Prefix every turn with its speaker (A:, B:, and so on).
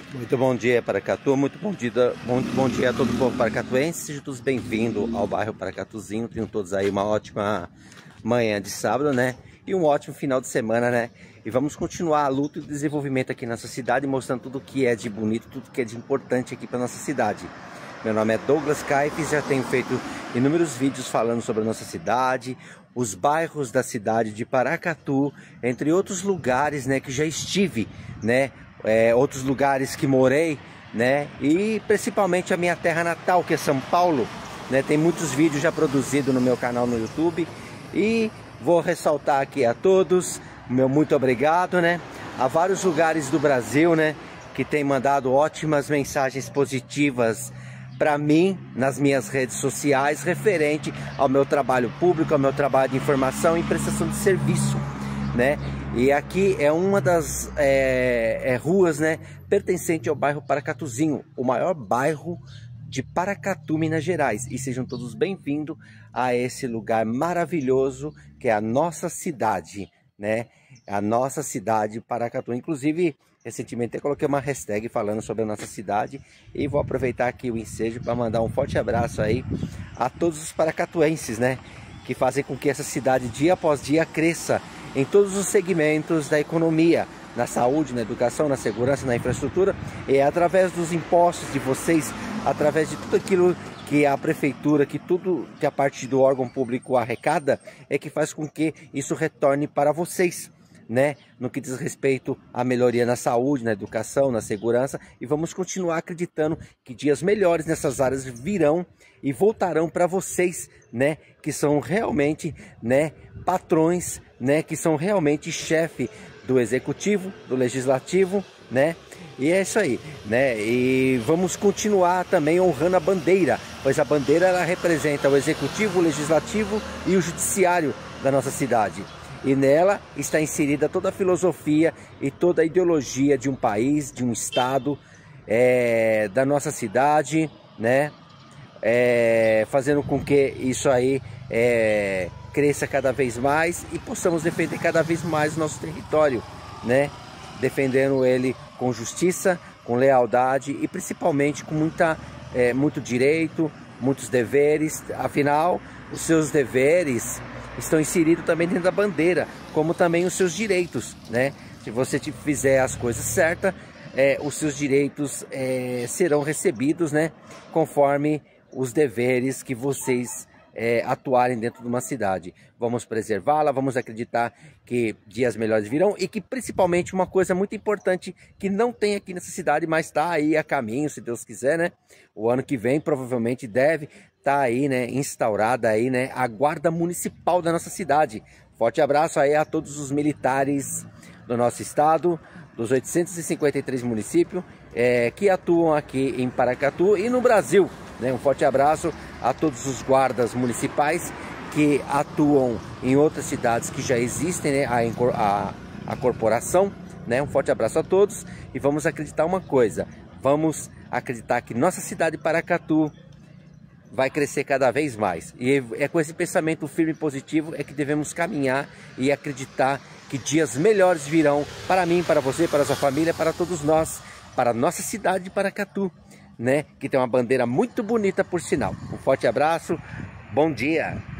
A: Muito bom dia, Paracatu, muito bom dia a todo o povo paracatuense. Sejam todos bem-vindos ao bairro Paracatuzinho. Tenham todos aí uma ótima manhã de sábado, né? E um ótimo final de semana, né? E vamos continuar a luta e o desenvolvimento aqui na nossa cidade, mostrando tudo que é de bonito, tudo que é de importante aqui para nossa cidade. Meu nome é Douglas Caifes, já tenho feito inúmeros vídeos falando sobre a nossa cidade, os bairros da cidade de Paracatu, entre outros lugares, né, que já estive, né? Outros lugares que morei, né? E principalmente a minha terra natal, que é São Paulo, né? Tem muitos vídeos já produzidos no meu canal no YouTube. E vou ressaltar aqui a todos, meu muito obrigado, né? Há vários lugares do Brasil, né, que tem mandado ótimas mensagens positivas para mim nas minhas redes sociais, referente ao meu trabalho público, ao meu trabalho de informação e prestação de serviço, né? E aqui é uma das ruas, né, pertencente ao bairro Paracatuzinho, o maior bairro de Paracatu, Minas Gerais. E sejam todos bem-vindos a esse lugar maravilhoso que é a nossa cidade, né? A nossa cidade Paracatu. Inclusive, recentemente eu coloquei uma hashtag falando sobre a nossa cidade e vou aproveitar aqui o ensejo para mandar um forte abraço aí a todos os paracatuenses, né, que fazem com que essa cidade dia após dia cresça em todos os segmentos da economia, na saúde, na educação, na segurança, na infraestrutura, e é através dos impostos de vocês, através de tudo aquilo que a prefeitura, que tudo que a parte do órgão público arrecada, é que faz com que isso retorne para vocês, né? No que diz respeito à melhoria na saúde, na educação, na segurança, e vamos continuar acreditando que dias melhores nessas áreas virão e voltarão para vocês, né? Que são realmente, né, patrões, né? Que são realmente chefe do executivo, do legislativo, né? E é isso aí, né? E vamos continuar também honrando a bandeira, pois a bandeira ela representa o executivo, o legislativo e o judiciário da nossa cidade. E nela está inserida toda a filosofia e toda a ideologia de um país, de um estado, da nossa cidade, né? Fazendo com que isso aí cresça cada vez mais e possamos defender cada vez mais o nosso território, né? Defendendo ele com justiça, com lealdade e principalmente com muito direito, muitos deveres. Afinal, os seus deveres estão inseridos também dentro da bandeira, como também os seus direitos, né? Se você fizer as coisas certas, os seus direitos serão recebidos, né? Conforme os deveres que vocês atuarem dentro de uma cidade. Vamos preservá-la, vamos acreditar que dias melhores virão e que principalmente uma coisa muito importante que não tem aqui nessa cidade, mas está aí a caminho, se Deus quiser, né? O ano que vem provavelmente deve estar aí, né, instaurada aí, né, a guarda municipal da nossa cidade. Forte abraço aí a todos os militares do nosso estado, dos 853 municípios que atuam aqui em Paracatu e no Brasil, né? Um forte abraço a todos os guardas municipais que atuam em outras cidades que já existem, né? A corporação, né? Um forte abraço a todos e vamos acreditar uma coisa, vamos acreditar que nossa cidade Paracatu vai crescer cada vez mais. E é com esse pensamento firme e positivo é que devemos caminhar e acreditar que dias melhores virão para mim, para você, para a sua família, para todos nós, para a nossa cidade de Paracatu, né? Que tem uma bandeira muito bonita por sinal. Um forte abraço, bom dia!